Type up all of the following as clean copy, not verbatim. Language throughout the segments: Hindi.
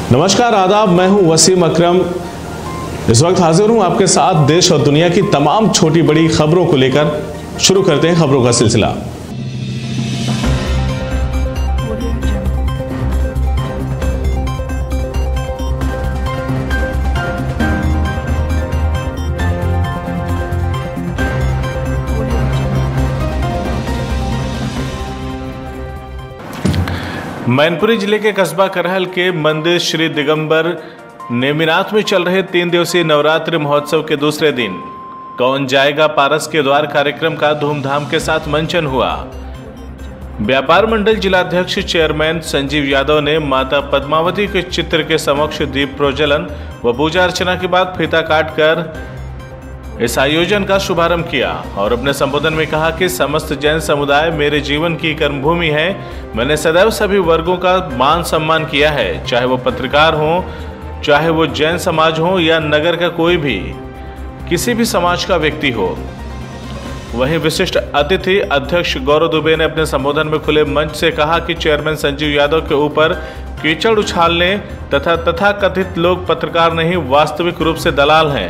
नमस्कार, आदाब। मैं हूं वसीम अकरम। इस वक्त हाजिर हूं आपके साथ देश और दुनिया की तमाम छोटी बड़ी खबरों को लेकर। शुरू करते हैं खबरों का सिलसिला। मैनपुरी जिले के कस्बा करहल के मंदिर श्री दिगंबर नेमिनाथ में चल रहे 3 दिवसीय नवरात्रि महोत्सव के दूसरे दिन कौन जाएगा पारस के द्वार कार्यक्रम का धूमधाम के साथ मंचन हुआ। व्यापार मंडल जिलाध्यक्ष चेयरमैन संजीव यादव ने माता पद्मावती के चित्र के समक्ष दीप प्रज्वलन व पूजा अर्चना के बाद फीता काटकर इस आयोजन का शुभारंभ किया और अपने संबोधन में कहा कि समस्त जैन समुदाय मेरे जीवन की कर्मभूमि है। मैंने सदैव सभी वर्गों का मान सम्मान किया है, चाहे वो पत्रकार हो, चाहे वो जैन समाज हो या नगर का कोई भी किसी भी समाज का व्यक्ति हो। वहीं विशिष्ट अतिथि अध्यक्ष गौरव दुबे ने अपने संबोधन में खुले मंच से कहा कि चेयरमैन संजीव यादव के ऊपर कीचड़ उछालने तथा कथित लोग पत्रकार नहीं, वास्तविक रूप से दलाल हैं।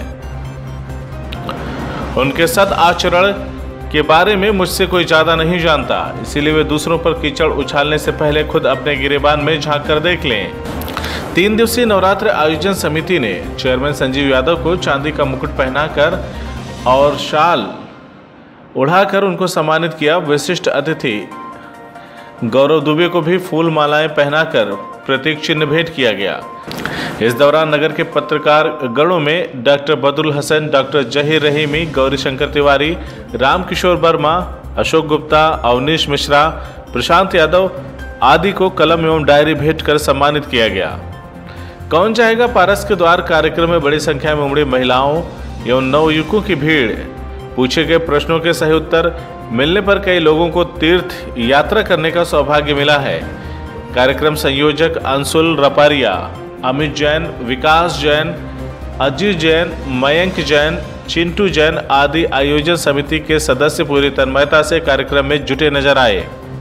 उनके सद आचरण के बारे में मुझसे कोई ज्यादा नहीं जानता, इसीलिए वे दूसरों पर कीचड़ उछालने से पहले खुद अपने गिरेबान में झांक कर देख लें। 3 दिवसीय नवरात्र आयोजन समिति ने चेयरमैन संजीव यादव को चांदी का मुकुट पहनाकर और शाल उड़ाकर उनको सम्मानित किया। विशिष्ट अतिथि गौरव दुबे को भी फूल मालाएं पहनाकर प्रतीक चिन्ह भेंट किया गया। इस दौरान नगर के पत्रकार गणों में डॉक्टर बदरुल हसन, डॉक्टर जहीर रहीमी, गौरी शंकर तिवारी, राम किशोर वर्मा, अशोक गुप्ता, अवनीश मिश्रा, प्रशांत यादव आदि को कलम एवं डायरी भेंट कर सम्मानित किया गया। कौन जाएगा पारस के द्वार कार्यक्रम में बड़ी संख्या में उमड़ी महिलाओं एवं नवयुवकों की भीड़। पूछे गए प्रश्नों के सही उत्तर मिलने पर कई लोगों को तीर्थ यात्रा करने का सौभाग्य मिला है। कार्यक्रम संयोजक अंशुल रपारिया, अमित जैन, विकास जैन, अजीत जैन, मयंक जैन, चिंटू जैन आदि आयोजन समिति के सदस्य पूरी तन्मयता से कार्यक्रम में जुटे नजर आए।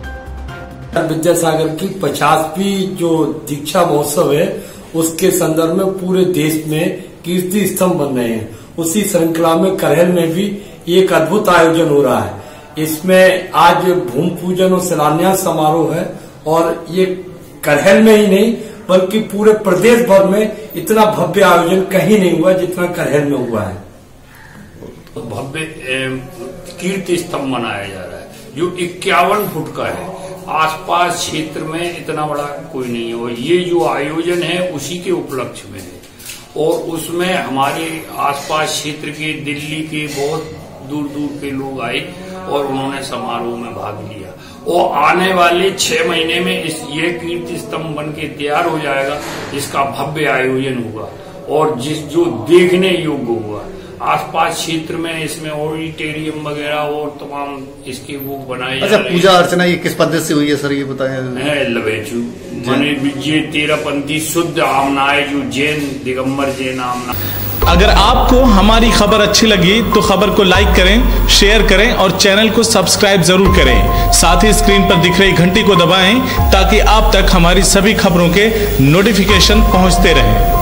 विद्यासागर की 50वीं जो दीक्षा महोत्सव है उसके संदर्भ में पूरे देश में कीर्ति स्तंभ बन रहे हैं। उसी श्रृंखला में करहल में भी एक अद्भुत आयोजन हो रहा है। इसमें आज भूमि पूजन और शिलान्यास समारोह है और ये करहल में ही नहीं बल्कि पूरे प्रदेश भर में इतना भव्य आयोजन कहीं नहीं हुआ जितना करहल में हुआ है। भव्य कीर्ति स्तंभ बनाया जा रहा है जो 51 फुट का है। आसपास क्षेत्र में इतना बड़ा कोई नहीं है और ये जो आयोजन है उसी के उपलक्ष्य में है और उसमें हमारे आसपास क्षेत्र के दिल्ली के बहुत दूर दूर के लोग आए और उन्होंने समारोह में भाग लिया और आने वाले 6 महीने में ये कीर्ति स्तंभ बन के तैयार हो जाएगा। इसका भव्य आयोजन होगा और जो देखने योग्य होगा। आसपास क्षेत्र में इसमें ऑडिटोरियम वगैरह और तमाम इसके वो बनाए। अच्छा, पूजा अर्चना ये किस पद्धति से हुई है सर, ये बताएं। है लवेचू माने ये 13पंथी शुद्ध आमनाय जो जैन दिगंबर जैन आमना। अगर आपको हमारी खबर अच्छी लगी तो खबर को लाइक करें, शेयर करें और चैनल को सब्सक्राइब जरूर करें। साथ ही स्क्रीन पर दिख रही घंटी को दबाएं ताकि आप तक हमारी सभी खबरों के नोटिफिकेशन पहुंचते रहें।